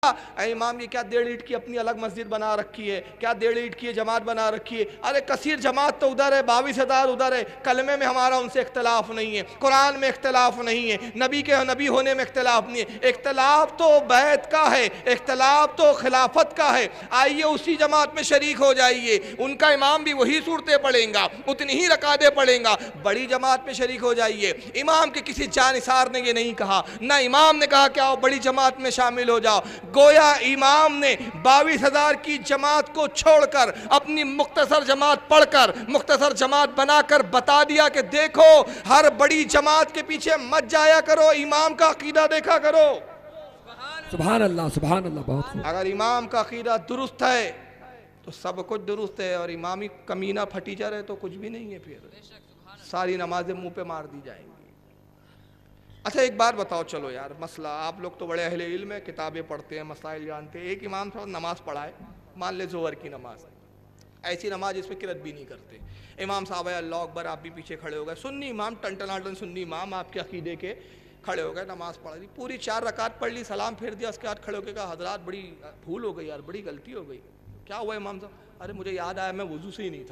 اے امام یہ کیا 1.5 اینٹ کی اپنی الگ مسجد بنا رکھی ہے, کیا 1.5 اینٹ کی جماعت بنا رکھی ہے؟ ارے کثیر جماعت تو ادھر ہے, 22,000 ادھر ہے, کلمے میں ہمارا ان سے اختلاف نہیں ہے, قرآن میں اختلاف نہیں ہے, نبی ہونے میں اختلاف نہیں ہے. اختلاف تو بیعت کا ہے, اختلاف تو خلافت کا ہے. آئیے اسی جماعت میں شریک ہو جائیے, ان کا امام بھی وہی صورتیں پڑھیں گا, اتنی ہی رکعتیں پڑھیں گا. بڑی جماعت میں شریک ہو جائیے. امام کے کسی جانثار نے یہ نہیں کہا, نہ امام نے کہا کہ آؤ بڑی جماعت میں شامل ہو جاؤ. گویا امام نے 22,000 کی جماعت کو چھوڑ کر اپنی مختصر جماعت پڑھ کر, مختصر جماعت بنا کر بتا دیا کہ دیکھو ہر بڑی جماعت کے پیچھے مت جایا کرو, امام کا عقیدہ دیکھا کرو. سبحان اللہ سبحان اللہ. بہت خوب. اگر امام کا عقیدہ درست ہے تو سب کچھ درست ہے, اور امامی کمینہ پھٹیچر ہے تو کچھ بھی نہیں ہے, پھر ساری نمازیں منہ پہ مار دی جائیں گی. اچھا ایک بات بتاؤ, چلو یار مسئلہ, آپ لوگ تو بڑے اہل علم ہیں, کتابیں پڑھتے ہیں, مسائل جانتے ہیں. ایک امام صاحب نماز پڑھائے, مان لے ظہر کی نماز, ایسی نماز جس میں قرأت بھی نہیں کرتے. امام صاحب ہے اللہ اکبر, آپ بھی پیچھے کھڑے ہو گئے, سنی امام ٹنٹناٹن سنی امام آپ کے عقیدے کے, کھڑے ہو گئے, نماز پڑھ لی, پوری 4 رکعت پڑھ لی, سلام پھیر دیا, اس کے بعد کھڑے ہو کے کہا حضرات بڑی بھول ہو گئی یار, بڑی غلطی ہو گئی. کیا ہوا امام صاحب؟ ارے مجھے یاد آیا میں وضو سے ہی نہیں تھا,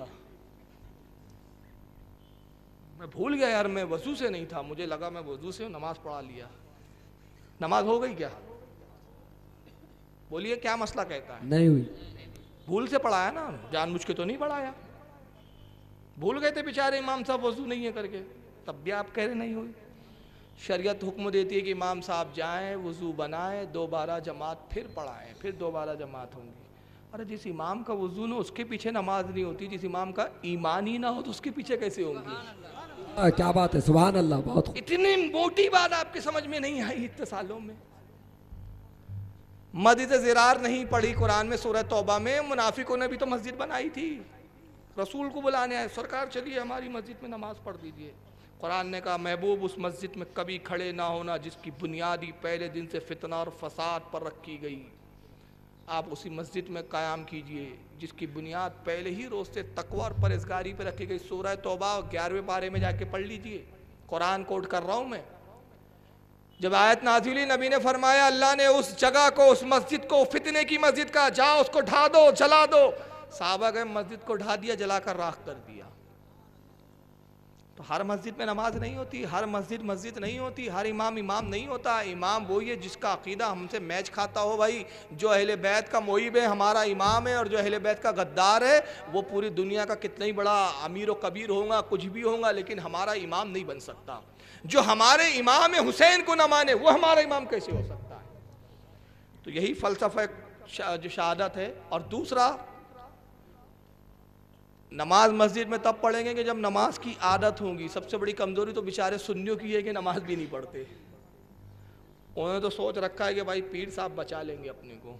میں بھول گیا یار, میں وضو سے نہیں تھا, مجھے لگا میں وضو سے ہوں, نماز پڑھا لیا. نماز ہو گئی کیا؟ بولیے کیا مسئلہ کہتا ہے؟ نہیں ہوئی. بھول سے پڑھایا نا, جان بوجھ کے تو نہیں پڑھایا. بھول گئے تھے بیچارے امام صاحب وضو نہیں ہے کر کے, تب بھی آپ کہہ رہے نہیں ہوئی. شریعت حکم دیتی ہے کہ امام صاحب جائیں, وضو بنائیں, دوبارہ جماعت پھر پڑھائیں, پھر دوبارہ جماعت ہوں گی. ارے جس امام کا وضو نہ اس کے پیچھے نماز نہیں ہوتی, جس امام کا ایمان ہی نہ ہو تو اس کے پیچھے کیسے ہوں گی؟ کیا بات ہے, سبحان اللہ. بہت خوب. اتنی موٹی بات آپ کے سمجھ میں نہیں آئی اتنے سالوں میں. مسجد زرار نہیں پڑھی قرآن میں, سورہ توبہ میں منافقوں نے بھی تو مسجد بنائی تھی, رسول کو بلانے آئے, سرکار چلیے ہماری مسجد میں نماز پڑھ دیجئے. قرآن نے کہا محبوب اس مسجد میں کبھی کھڑے نہ ہونا جس کی بنیادی پہلے دن سے فتنہ اور فساد پر رکھی گئی. آپ اسی مسجد میں قیام کیجئے جس کی بنیاد پہلے ہی روز سے تقوی اور پرہیزگاری پہ رکھی گئی. سورہ توبہ 11ویں پارے میں جا کے پڑھ لیجئے, قرآن کوٹ کر رہا ہوں میں. جب آیت نازل ہوئی نبی نے فرمایا اللہ نے اس جگہ کو, اس مسجد کو فتنے کی مسجد کہا, جاؤ اس کو ڈھا دو, جلا دو. صحابہ گئے, مسجد کو ڈھا دیا, جلا کر راکھ کر دیا. تو ہر مسجد میں نماز نہیں ہوتی, ہر مسجد مسجد نہیں ہوتی, ہر امام امام نہیں ہوتا. امام وہی ہے جس کا عقیدہ ہم سے میچ کھاتا ہو. بھائی جو اہل بیت کا محب ہے ہمارا امام ہے, اور جو اہل بیت کا غدار ہے وہ پوری دنیا کا کتنا ہی بڑا امیر و کبیر ہوگا, کچھ بھی ہوگا, لیکن ہمارا امام نہیں بن سکتا. جو ہمارے امام حسین کو نہ مانے وہ ہمارا امام کیسے ہو سکتا ہے؟ تو یہی فلسفہ جو شہادت ہے. اور دوسرا, نماز مسجد میں تب پڑھیں گے کہ جب نماز کی عادت ہوگی. سب سے بڑی کمزوری تو بیچارے سنیوں کی ہے کہ نماز بھی نہیں پڑھتے. انہوں نے تو سوچ رکھا ہے کہ بھائی پیر صاحب بچا لیں گے اپنے کو.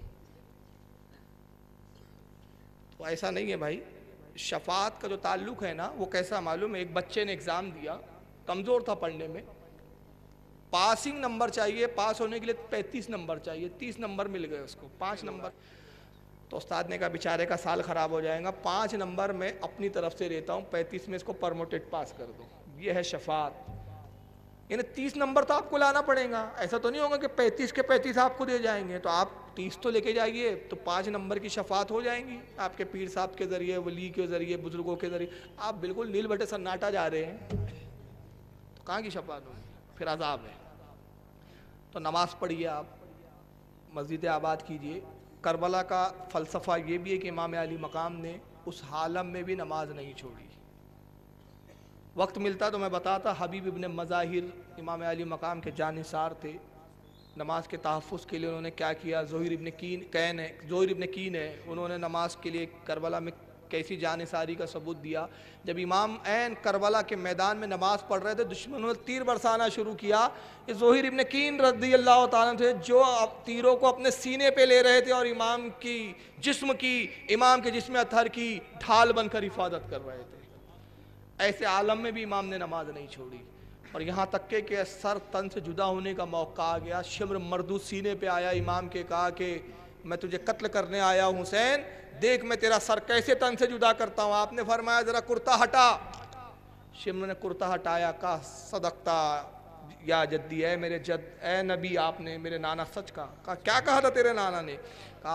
تو ایسا نہیں ہے بھائی. شفاعت کا جو تعلق ہے نا وہ کیسا معلوم ہے؟ ایک بچے نے ایگزام دیا, کمزور تھا پڑھنے میں, پاسنگ نمبر چاہیے, پاس ہونے کے لیے 35 نمبر چاہیے, 30 نمبر مل گئے اس کو, 5 نمبر. تو استاد نے کہا بیچارے کا سال خراب ہو جائے گا, 5 نمبر میں اپنی طرف سے دیتا ہوں, 35 میں اس کو پرموٹڈ پاس کر دو. یہ ہے شفاعت. یعنی 30 نمبر تو آپ کو لانا پڑے گا, ایسا تو نہیں ہوگا کہ 35 کے 35 آپ کو دے جائیں گے. تو آپ 30 تو لے کے جائیے, تو 5 نمبر کی شفاعت ہو جائیں گی آپ کے پیر صاحب کے ذریعے, ولی کے ذریعے, بزرگوں کے ذریعے. آپ بالکل نیل بٹے سناٹا جا رہے ہیں, تو کہاں کی شفاعت ہوگی؟ پھر عذاب ہے. تو نماز پڑھیے, آپ مسجد آباد کیجئے. کربلا کا فلسفہ یہ بھی ہے کہ امام علی مقام نے اس عالم میں بھی نماز نہیں چھوڑی. وقت ملتا تو میں بتاتا, حبیب ابن مظاہر امام علی مقام کے جانثار تھے. نماز کے تحفظ کے لیے انہوں نے کیا کیا؟ زہیر ابن کین ہے, انہوں نے نماز کے لیے کربلا میں کیسی جانثاری کا ثبوت دیا. جب امام عین کربلا کے میدان میں نماز پڑھ رہے تھے, دشمنوں نے تیر برسانا شروع کیا. یہ زہیر ابن کین رضی اللہ تعالیٰ تھے جو تیروں کو اپنے سینے پہ لے رہے تھے اور امام کے جسم اطہر کی ڈھال بن کر حفاظت کر رہے تھے. ایسے عالم میں بھی امام نے نماز نہیں چھوڑی. اور یہاں تک کہ سر تن سے جدا ہونے کا موقع آ گیا, شمر مردود سینے پہ آیا امام کے, کہا کہ میں تجھے قتل کرنے آیا ہوں حسین, دیکھ میں تیرا سر کیسے تن سے جدا کرتا ہوں. آپ نے فرمایا ذرا کرتا ہٹا. شمر نے کرتا ہٹایا, کہا صدقتا, یا جدی، اے میرے جد، اے نبی آپ نے میرے نانا سچ کہا۔ کیا کہا تھا تیرے نانا نے؟ کہا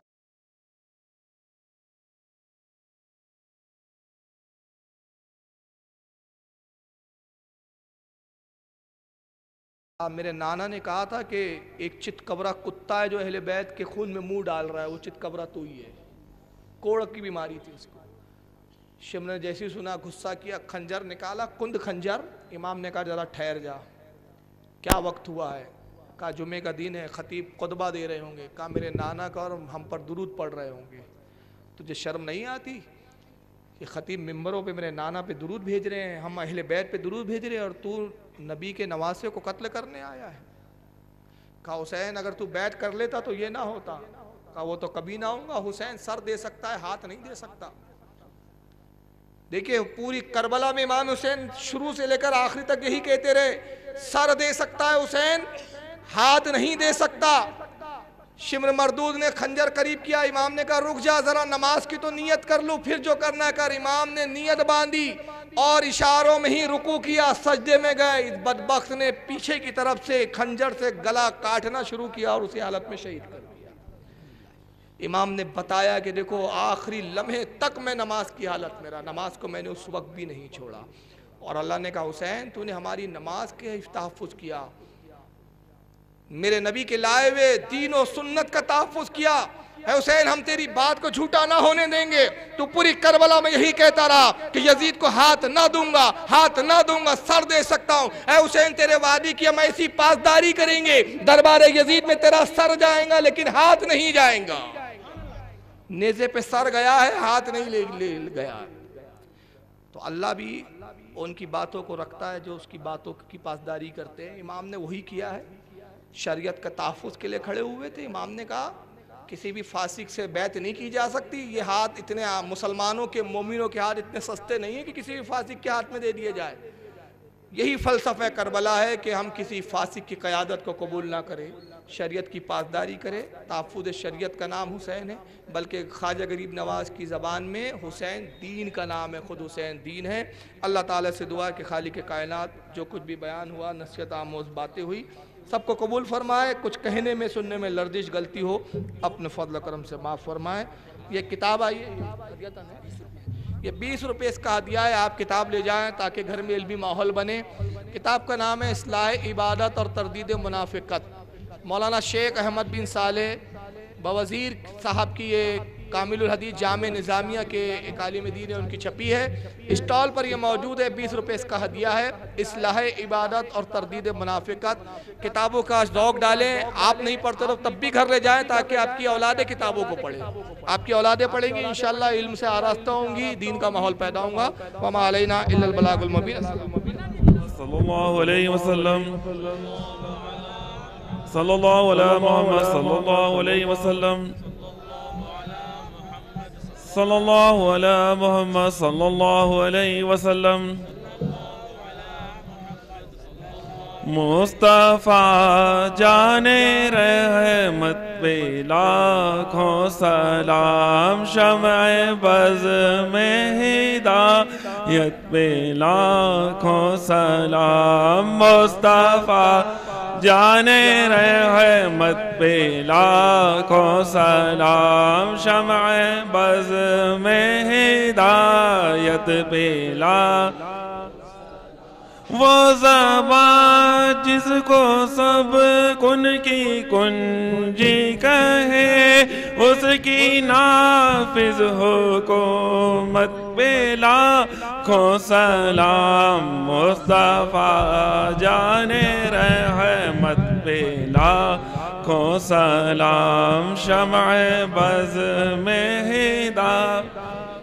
میرے نانا نے کہا تھا کہ ایک چتکبرا کتا ہے جو اہل بیت کے خون میں منہ ڈال رہا ہے، وہ چتکبرا تو ہی ہے۔ کوڑ کی بیماری تھی اس کو۔ شمر نے جیسی سنا غصہ کیا، خنجر نکالا، کند خنجر۔ امام نے کہا ذرا ٹھہر جا، کیا وقت ہوا ہے؟ کہا جمعے کا دن ہے، خطیب خطبہ دے رہے ہوں گے۔ کہا میرے نانا کا اور ہم پر درود پڑھ رہے ہوں گے، تجھے شرم نہیں آتی کہ خطیب ممبروں پہ میرے نانا پہ درود بھیج رہے ہیں، ہم اہل بیت پہ درود بھیج رہے ہیں، اور تو نبی کے نواسے کو قتل کرنے آیا ہے؟ کہا حسین اگر تو بیعت کر لیتا تو یہ نہ ہوتا۔ کہا وہ تو کبھی نہ ہوں گا، حسین سر دے سکتا ہے، ہاتھ نہیں دے سکتا۔ دیکھیں پوری کربلا میں امام حسین شروع سے لے کر آخری تک یہی کہتے رہے، سر دے سکتا ہے حسین، ہاتھ نہیں دے سکتا۔ شمر مردود نے خنجر قریب کیا، امام نے کہا رک جا ذرا، نماز کی تو نیت کر لوں، پھر جو کرنا ہے کر۔ امام نے نیت باندھی اور اشاروں میں ہی رکوع کیا، سجدے میں گئے۔ اس بدبخت نے پیچھے کی طرف سے خنجر سے گلا کاٹنا شروع کیا اور اسی حالت میں شہید کر دیا۔ امام نے بتایا کہ دیکھو آخری لمحے تک میں نماز کی حالت میں رہا، نماز کو میں نے اس وقت بھی نہیں چھوڑا۔ اور اللہ نے کہا حسین تو نے ہماری نماز کے تحفظ کیا، میرے نبی کے لائے ہوئے دین و سنت کا تحفظ کیا، اے حسین ہم تیری بات کو جھوٹا نہ ہونے دیں گے۔ تو پوری کربلا میں یہی کہتا رہا کہ یزید کو ہاتھ نہ دوں گا، ہاتھ نہ دوں گا، سر دے سکتا ہوں۔ اے حسین تیرے وعدے کی ہم ایسی پاسداری کریں گے، دربار یزید میں تیرا سر جائیں گا لیکن ہاتھ نہیں جائیں گا۔ نیزے پہ سر گیا ہے، ہاتھ نہیں لے گیا ہے۔ تو اللہ بھی ان کی باتوں کو رکھتا ہے جو اس کی باتوں کی پاسداری کرتے ہیں۔ امام نے وہی کیا ہے، شریعت کا تحفظ کے لیے کھڑے ہوئے تھے۔ امام نے کہا کسی بھی فاسق سے بیعت نہیں کی جا سکتی، یہ ہاتھ اتنے مسلمانوں کے مومنوں کے ہاتھ اتنے سستے نہیں ہیں کہ کسی بھی فاسق کے ہاتھ میں دے دیے جائے۔ یہی فلسفہ کربلا ہے کہ ہم کسی فاسق کی قیادت کو قبول نہ کریں، شریعت کی پاسداری کرے۔ تحفظ شریعت کا نام حسین ہے، بلکہ خواجہ غریب نواز کی زبان میں حسین دین کا نام ہے، خود حسین دین ہے۔ اللہ تعالیٰ سے دعا ہے کہ خالق کائنات جو کچھ بھی بیان ہوا، نصیحت آموز باتیں ہوئی، سب کو قبول فرمائے۔ کچھ کہنے میں سننے میں لرزش غلطی ہو اپنے فضل و کرم سے معاف فرمائے۔ یہ کتاب آئی ہے، یہ 20 روپے اس کا ہدیہ ہے، آپ کتاب لے جائیں تاکہ گھر میں علمی ماحول بنے۔ کتاب کا نام ہے اصلاح عبادت اور تردید منافقت، مولانا شیخ احمد بن صالح بوزیر صاحب کی یہ کامل الحدیث جامع نظامیہ کے ایک عالم دین ہے، ان کی چھپی ہے، اسٹال پر یہ موجود ہے، 20 روپے اس کا ہدیہ ہے، اصلاح عبادت اور تردید منافقت۔ کتابوں کا ذوق ڈالیں، آپ نہیں پڑھتے تو تب بھی گھر لے جائیں تاکہ آپ کی اولادیں کتابوں کو پڑھیں، آپ کی اولادیں پڑھیں گی انشاءاللہ علم سے آراستہ ہوں گی، دین کا ماحول پیدا ہوگا۔ وما علینا الا البلاغ المبین۔ صلی اللہ علیہ وسلم، صلی اللہ علیہ محمد، صلی اللہ علیہ وسلم، صلی اللہ علیہ محمد، صلی اللہ علیہ وسلم۔ مصطفیٰ جانے رحمت پہ لاکھوں سلام، شمع بز میں ہدایت پہ لاکھوں سلام، مصطفیٰ جانے رحمت پہ لاکھوں سلام، شمع بز میں ہدایت پہ لاکھوں۔ وہ زبان جس کو سب کن کی کنجی کہے، اس کی نافذ حکومت پہ لاکھوں سلام، مصطفیٰ جانے رحمت پہ لاکھوں سلام، شمع بز میں ہدایت۔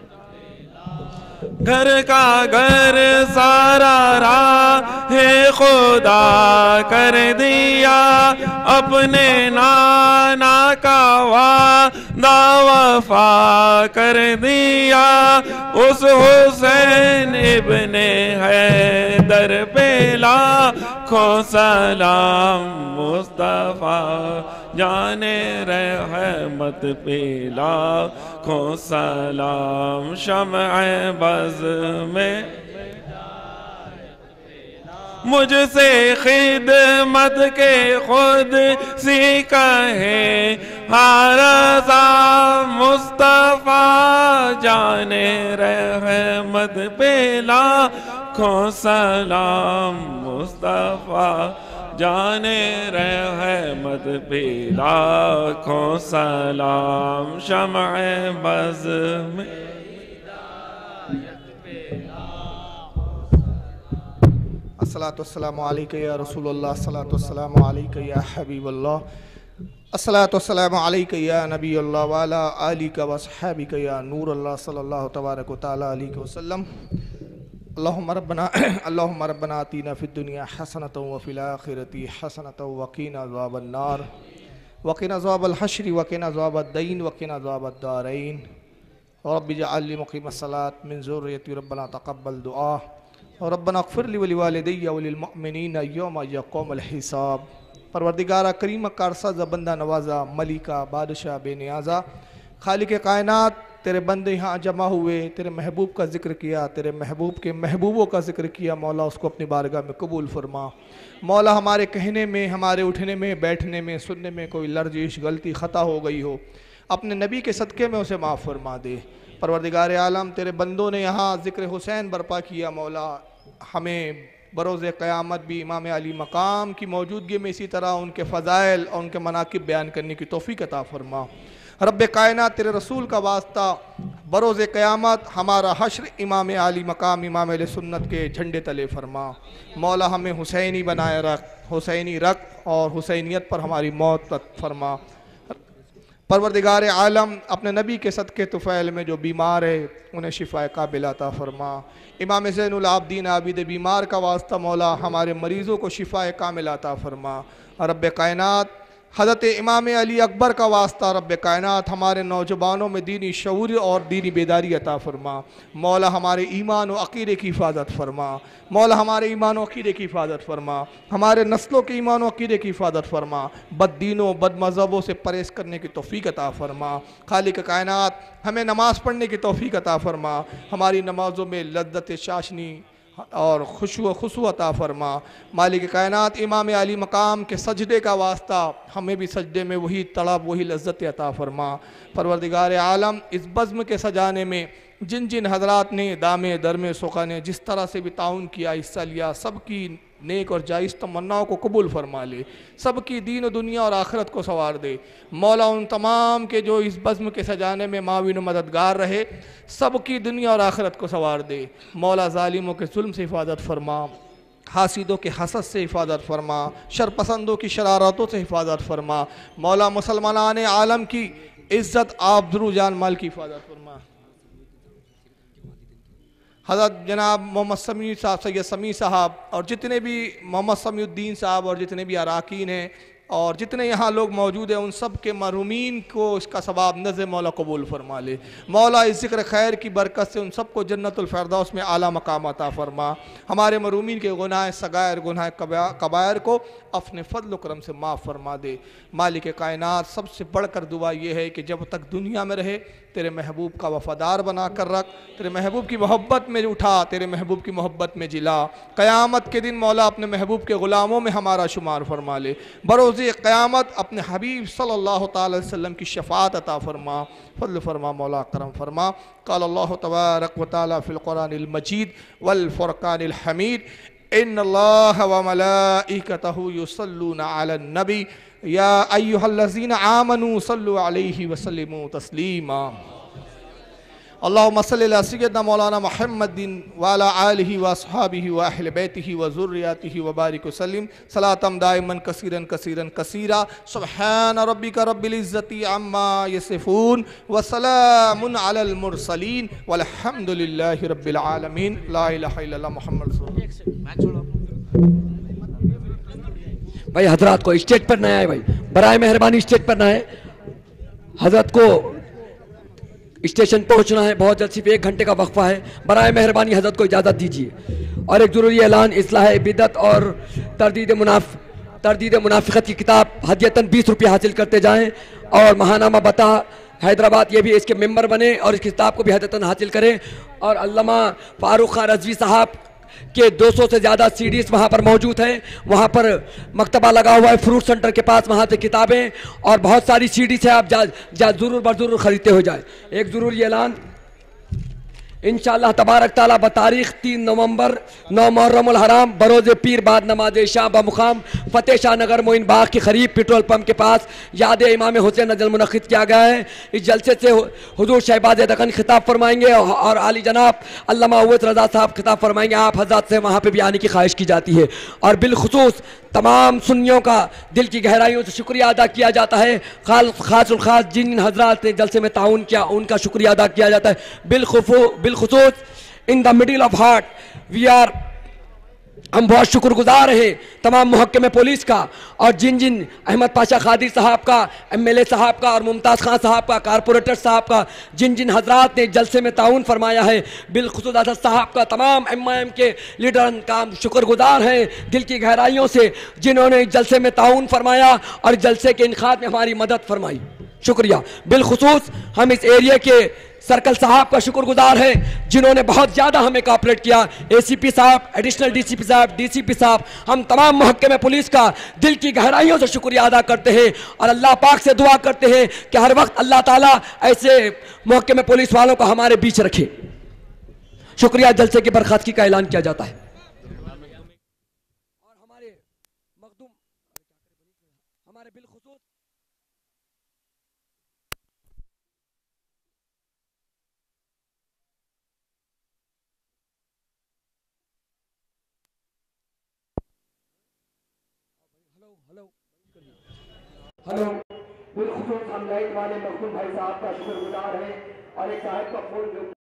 گھر کا گھر سارا راہ خدا کر دیا، اپنے نانا کا وعدہ وفا کر دیا، اس حسین ابن حیدر پہ لاکھوں سلام، مصطفیٰ جانے رحمت پہ لاکھوں سلام، شمع بز میں مجھ سے خدمت کے خود سی کہے ہر رضا مصطفیٰ جانے رحمت پہ لاکھوں سلام مصطفیٰ جانے رحمت پہ لاکھوں سلام شمع بز میں الصلاۃ والسلام علیکہ یا رسول اللہ، الصلاۃ والسلام علیکہ یا حبیب اللہ، الصلاۃ والسلام علیکہ یا نبی اللہ وعلی آلکہ واصحابکہ یا نور اللہ صلی اللہ تبارک و تعالی علیہ وسلم۔ اللہم ربنا آتینا فی الدنیا حسنۃ وفی الآخرۃ حسنۃ وقنا عذاب النار وقنا عذاب الحشر وقنا عذاب الدین وقنا عذاب الدارین رب اجعلنی مقیم الصلاۃ من ذریتی ربنا تقبل دعا ربنا اغفر لی ولوالدی وللمؤمنین یوم یقوم الحساب۔ پروردگارہ کریم کارساز بندہ نوازا ملکہ بادشاہ بے نیازا، خالق کائنات تیرے بندے یہاں جمع ہوئے، تیرے محبوب کا ذکر کیا، تیرے محبوب کے محبوبوں کا ذکر کیا، مولا اس کو اپنی بارگاہ میں قبول فرما۔ مولا ہمارے کہنے میں، ہمارے اٹھنے میں، بیٹھنے میں، سننے میں کوئی لرزش غلطی خطا ہو گئی ہو، اپنے نبی کے صدقے میں اسے معاف فرما دے۔ پروردگار عالم تیرے بندوں نے یہاں ذکر حسین برپا کیا، مولا ہمیں بروز قیامت بھی امام علی مقام کی موجودگی میں اسی طرح ان کے فضائل اور ان کے مناقب بیان کرنے کی توفیق عطا فرما۔ رب کائنات تیرے رسول کا واسطہ بروز قیامت ہمارا حشر امام علی مقام امام علیہ سنت کے جھنڈے تلے فرما۔ مولا ہمیں حسینی بنائے رکھ، حسینی رکھ اور حسینیت پر ہماری موت تک فرما۔ پروردگار عالم اپنے نبی کے صدقے طفیل میں جو بیمار ہے انہیں شفاء کامل عطا فرما۔ امام زین العابدین عابد بیمار کا واسطہ مولا ہمارے مریضوں کو شفاء کامل عطا فرما۔ رب کائنات حضرت امام علی اکبر کا واسطہ رب کائنات ہمارے نوجوانوں میں دینی شعور اور دینی بیداری عطا فرما۔ مولا ہمارے ایمان و عقیدے کی حفاظت فرما۔ مولا ہمارے ایمان و عقیدے کی حفاظت فرما، ہمارے نسلوں کے ایمان و عقیدے کی حفاظت فرما، بد دینوں بد مذہبوں سے پرہیز کرنے کی توفیق عطا فرما۔ خالق کائنات ہمیں نماز پڑھنے کی توفیق عطا فرما، ہماری نمازوں میں لذت چاشنی اور خشوع عطا فرما۔ مالک کائنات امام علی مقام کے سجدے کا واسطہ ہمیں بھی سجدے میں وہی تڑپ وہی لذت عطا فرما۔ پروردگار عالم اس بزم کے سجانے میں جن جن حضرات نے دامے درمے سخا نے جس طرح سے بھی تعاون کیا، حصہ لیا، سب کی نیک اور جائز تمناؤں کو قبول فرما لے، سب کی دین و دنیا اور آخرت کو سنوار دے۔ مولا ان تمام کے جو اس بزم کے سجانے میں معاون و مددگار رہے، سب کی دنیا اور آخرت کو سنوار دے۔ مولا ظالموں کے ظلم سے حفاظت فرما، حاسدوں کے حسد سے حفاظت فرما، شرپسندوں کی شرارتوں سے حفاظت فرما۔ مولا مسلمانان عالم کی عزت آبرو جان مال کی حفاظت فرما۔ حضرت جناب محمد سمیع صاحب، سید سمیع صاحب اور جتنے بھی محمد سمیع الدین صاحب اور جتنے بھی اراکین ہیں اور جتنے یہاں لوگ موجود ہیں، ان سب کے مرحومین کو اس کا ثواب نزد مولا قبول فرما لے۔ مولا اس ذکر خیر کی برکت سے ان سب کو جنت الفردوس میں اعلیٰ مقام عطا فرما۔ ہمارے مرحومین کے گناہ صغائر گناہ کبائر کو اپنے فضل و کرم سے معاف فرما دے۔ مالک کائنات سب سے بڑھ کر دعا یہ ہے کہ جب تک دنیا میں رہے تیرے محبوب کا وفادار بنا کر رکھ، تیرے محبوب کی محبت میں اٹھا، تیرے محبوب کی محبت میں جلا۔ قیامت کے دن مولا اپنے محبوب کے غلاموں میں ہمارا شمار فرما لے۔ بروز قیامت اپنے حبیب صلی اللہ تعالی وسلم کی شفاعت عطا فرما، فضل فرما مولا، کرم فرما۔ قال اللہ تبارک و تعالی فی القرآن المجید والفرقان الحمید ان اللہ وملائکتہ یصلون علی النبی یا ایہا الذین آمنوا صلوا علیہ وسلموا تسلیما۔ اللہم صلی علی سیدنا مولانا محمد وعلی آلہ واصحابہ واہل بیتہ وذریاتہ وبارک وسلم صلاۃ دائما کثیرا کثیرا کثیرا سبحان ربک رب العزۃ عما یصفون وسلام علی المرسلین والحمد للہ رب العالمین۔ لا الہ الا اللہ محمد رسول اللہ۔ بھائی حضرات کو اسٹیج پر نہ آئے، بھائی برائے مہربانی اسٹیج پر نہ آئے، حضرت کو اسٹیشن پہنچنا ہے، بہت جلد، صرف 1 گھنٹے کا وقفہ ہے، برائے مہربانی حضرت کو اجازت دیجیے۔ اور ایک ضروری اعلان، اصلاح بدعت اور تردید منافقت کی کتاب ہدیتاً 20 روپے حاصل کرتے جائیں، اور ماہنامہ بتا حیدرآباد یہ بھی اس کے ممبر بنے اور اس کتاب کو بھی ہدیتاً حاصل کریں۔ اور علامہ فاروق خان رضوی صاحب के 200 से ज़्यादा सीडीज वहाँ पर मौजूद हैं। वहाँ पर मकतबा लगा हुआ है फ्रूट सेंटर के पास, वहाँ से किताबें और बहुत सारी सीडीज है। आप ज़रूर बर ख़रीदते हो जाए। एक ज़रूर ये ऐलान, इंशाअल्लाह तबारक ताला बतारीख 3 नवंबर 9 मुहर्रम हराम बरोज़ पीर बाद नमाज शाह बमुकाम फ़तेह शाह नगर मोइन बाग के करीब पेट्रोल पंप के पास याद इमाम हुसैन नजर मुनक़िद किया गया है। इस जलसे से हुजूर शहबाज दकन खिताब फरमाएंगे और आली जनाब अल्लामा अवैस रज़ा साहब खिताब फरमाएंगे। आप हज़रात से वहाँ पर भी आने की ख्वाहिश की जाती है और बिलखुसूस तमाम सुन्नियों का दिल की गहराइयों से शुक्रिया अदा किया जाता है। खासुल खास जिन हजरात ने जलसे में ताउन किया उनका शुक्रिया अदा किया जाता है। बिलखुसूस in the middle of heart हम बहुत शुक्रगुजार हैं तमाम मुहक्किम पुलिस का और जिन अहमद पाशा खादिर साहब का, MLA साहब का और मुमताज़ खान साहब का, कारपोरेटर साहब का, जिन हजरात ने जलसे में ताउन फरमाया है। बिलखुसूस असद साहब का तमाम MIM के लीडर का शुक्रगुजार हैं दिल की गहराइयों से, जिन्होंने जलसे में ताउन फरमाया और जलसे के इनखाद में हमारी मदद फरमाई। शुक्रिया। बिलखुसूस हम इस एरिया के सर्कल साहब का शुक्रगुजार है जिन्होंने बहुत ज़्यादा हमें कोऑपरेट किया। ACP साहब, एडिशनल DCP साहब, DCP साहब, हम तमाम महकमे पुलिस का दिल की गहराइयों से शुक्रिया अदा करते हैं और अल्लाह पाक से दुआ करते हैं कि हर वक्त अल्लाह ताला ऐसे महकमे पुलिस वालों को हमारे बीच रखे। शुक्रिया। जलसे की बर्खास्तगी का ऐलान किया जाता है और हमारे मखदूम हमारे बिलखुसूस हेलो बिलखुसूस हम लाइट वाले मखदूम भाई साहब का शुक्रगुजार हैं और एक साहब का फोन